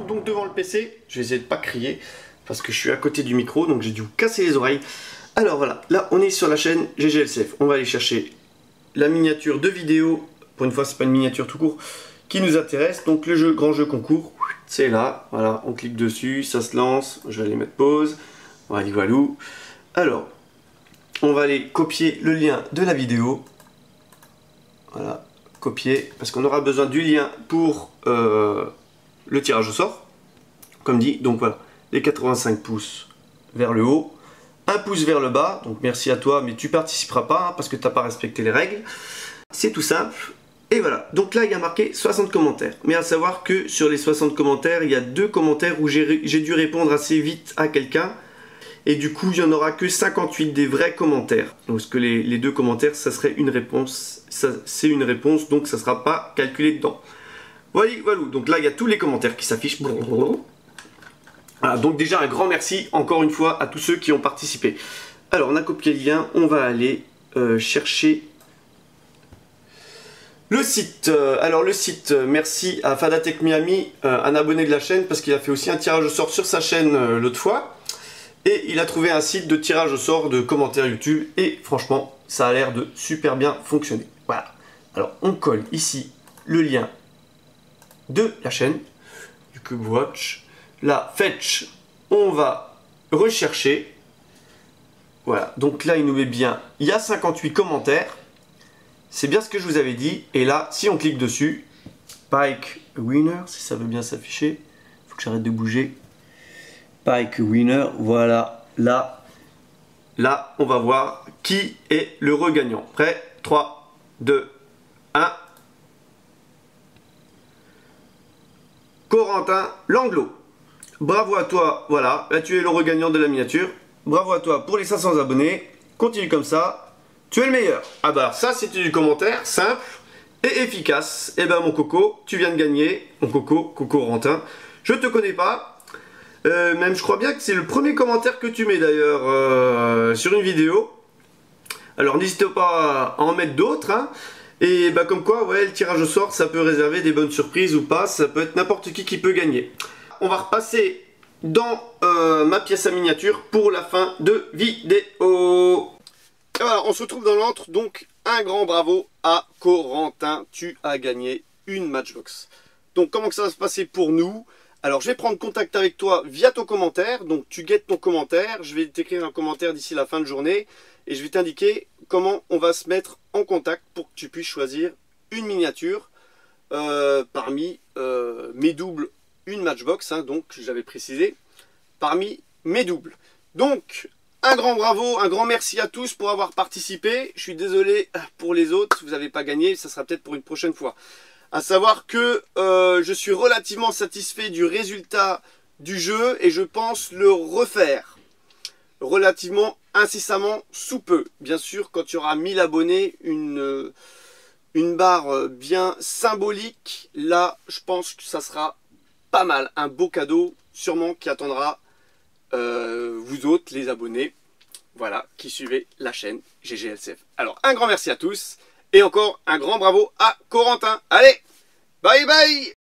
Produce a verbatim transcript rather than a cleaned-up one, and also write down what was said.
donc devant le P C, je vais essayer de pas crier parce que je suis à côté du micro, donc j'ai dû vous casser les oreilles. Alors voilà, là on est sur la chaîne G G L C F. On va aller chercher la miniature de vidéo. Pour une fois, c'est pas une miniature tout court qui nous intéresse. Donc le jeu, grand jeu concours, c'est là. Voilà, on clique dessus, ça se lance. Je vais aller mettre pause. Voilà, voilà. Alors, on va aller copier le lien de la vidéo. Voilà, copier, parce qu'on aura besoin du lien pour euh, le tirage au sort. Comme dit, donc voilà, les quatre-vingt-cinq pouces vers le haut, un pouce vers le bas, donc merci à toi, mais tu participeras pas hein, parce que tu n'as pas respecté les règles. C'est tout simple. Et voilà, donc là il y a marqué soixante commentaires. Mais à savoir que sur les soixante commentaires, il y a deux commentaires où j'ai dû répondre assez vite à quelqu'un. Et du coup, il n'y en aura que cinquante-huit des vrais commentaires. Parce que les, les deux commentaires, ça serait une réponse. C'est une réponse, donc ça ne sera pas calculé dedans. Voilà, voilà. Donc là, il y a tous les commentaires qui s'affichent. Voilà, donc déjà un grand merci encore une fois à tous ceux qui ont participé. Alors, on a copié le lien. On va aller euh, chercher le site. Alors le site, merci à Fadatech Miami, euh, un abonné de la chaîne, parce qu'il a fait aussi un tirage au sort sur sa chaîne euh, l'autre fois. Et il a trouvé un site de tirage au sort de commentaires YouTube. Et franchement, ça a l'air de super bien fonctionner. Voilà. Alors on colle ici le lien de la chaîne du Cube Watch. Là, Fetch, on va rechercher. Voilà. Donc là, il nous met bien. Il y a cinquante-huit commentaires. C'est bien ce que je vous avais dit. Et là, si on clique dessus, Pike Winner, si ça veut bien s'afficher. Il faut que j'arrête de bouger. Pike Winner, voilà. Là, là, on va voir qui est l'heureux gagnant. Prêt? trois, deux, un. Corentin Langlo. Bravo à toi. Voilà. Là, tu es l'heureux gagnant de la miniature. Bravo à toi pour les cinq cents abonnés. Continue comme ça. Tu es le meilleur. Ah bah ça c'était du commentaire simple et efficace. Et ben mon coco, tu viens de gagner. Mon coco, Coco Rentin. Je te connais pas. Euh, même je crois bien que c'est le premier commentaire que tu mets d'ailleurs euh, sur une vidéo. Alors n'hésite pas à en mettre d'autres. Hein. Et bah comme quoi, ouais, le tirage au sort, ça peut réserver des bonnes surprises ou pas. Ça peut être n'importe qui qui peut gagner. On va repasser dans euh, ma pièce à miniature pour la fin de vidéo. Et voilà, on se retrouve dans l'antre, donc un grand bravo à Corentin, tu as gagné une Matchbox. Donc comment que ça va se passer pour nous? Alors je vais prendre contact avec toi via ton commentaire, donc tu guettes ton commentaire, je vais t'écrire un commentaire d'ici la fin de journée et je vais t'indiquer comment on va se mettre en contact pour que tu puisses choisir une miniature euh, parmi euh, mes doubles, une Matchbox, hein, donc j'avais précisé, parmi mes doubles. Donc un grand bravo, un grand merci à tous pour avoir participé. Je suis désolé pour les autres, vous n'avez pas gagné, ça sera peut-être pour une prochaine fois. À savoir que euh, je suis relativement satisfait du résultat du jeu et je pense le refaire relativement incessamment sous peu. Bien sûr, quand il y aura mille abonnés, une, une barre bien symbolique, là, je pense que ça sera pas mal. Un beau cadeau, sûrement, qui attendra Euh, vous autres, les abonnés, voilà, qui suivez la chaîne G G L C F. Alors, un grand merci à tous, et encore un grand bravo à Corentin. Allez, bye bye!